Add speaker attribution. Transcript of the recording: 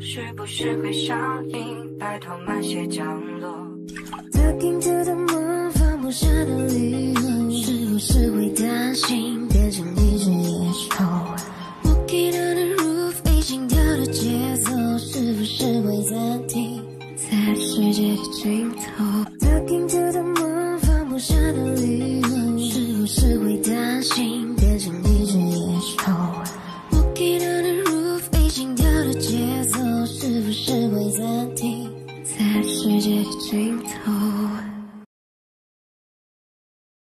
Speaker 1: 是不是会上瘾？拜托慢些降落。
Speaker 2: Talking to the moon， 放不下的理由，是不是会担心变成一只野兽 ？Walking on the roof， 你心跳的节奏，是不是会暂停在世界的尽头？